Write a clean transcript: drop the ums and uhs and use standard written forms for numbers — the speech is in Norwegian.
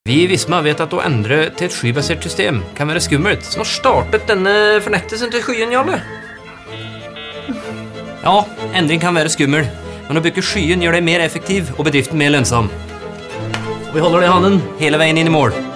Vi i Visma vet at å endre til et skybasert system kan være skummelt. Så nå startet denne fornettelsen til skyen, Jarle. Ja, endring kan være skummel, men å bygge skyen gjør deg mer effektiv og bedriften mer lønnsom. Og vi holder det i hånden hele veien inn i mål.